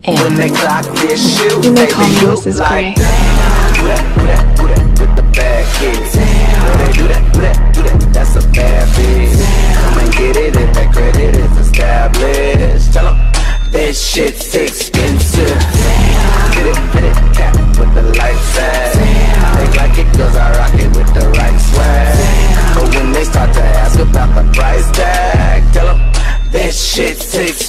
When they clock this shoe, You may they call me look Mrs. like Gray. do that with the bad kids. When they do that, that's a bad bitch. Come and get it if that credit is established. Tell 'em this shit's expensive. Fit it, cap with the lights at. They like it 'cause I rock it with the right swag. But when they start to ask about the price tag, tell 'em this shit's expensive.